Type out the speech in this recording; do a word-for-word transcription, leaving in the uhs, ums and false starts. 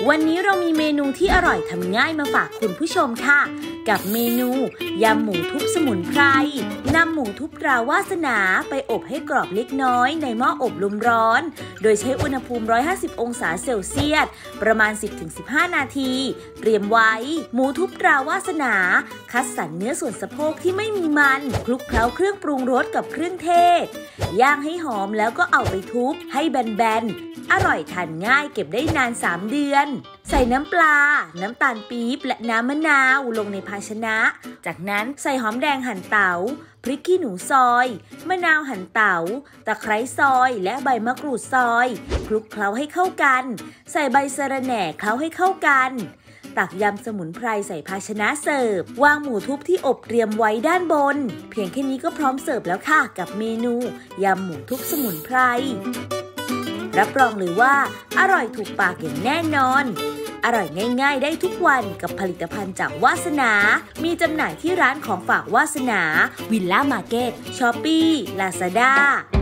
วันนี้เรามีเมนูที่อร่อยทำง่ายมาฝากคุณผู้ชมค่ะกับเมนูยำหมูทุบสมุนไพรนำหมูทุบราวาสนาไปอบให้กรอบเล็กน้อยในหม้ออบลมร้อนโดยใช้อุณหภูมิหนึ่งร้อยห้าสิบองศาเซลเซียสประมาณ สิบถึงสิบห้า นาทีเตรียมไว้หมูทุบราวาสนาคัดสรรเนื้อส่วนสะโพกที่ไม่มีมันคลุกเคล้าเครื่องปรุงรสกับเครื่องเทศย่างให้หอมแล้วก็เอาไปทุบให้แบนๆอร่อยทานง่ายเก็บได้นานสามเดือนใส่น้ำปลาน้ำตาลปี๊บและน้ำมะนาวลงในภาชนะจากนั้นใส่หอมแดงหั่นเต๋าพริกขี้หนูซอยมะนาวหั่นเต๋าตะไคร้ซอยและใบมะกรูดซอยคลุกเคล้าให้เข้ากันใส่ใบสะระแหน่เคล้าให้เข้ากันตักยำสมุนไพรใส่ภาชนะเสิร์ฟวางหมูทุบที่อบเตรียมไว้ด้านบนเพียงแค่นี้ก็พร้อมเสิร์ฟแล้วค่ะกับเมนูยำหมูทุบสมุนไพรรับรองเลยว่าอร่อยถูกปากอย่างแน่นอนอร่อยง่ายๆได้ทุกวันกับผลิตภัณฑ์จากวาสนามีจำหน่ายที่ร้านของฝากวาสนาวิลล่ามาร์เก็ตช้อปปี้ลาซาด้า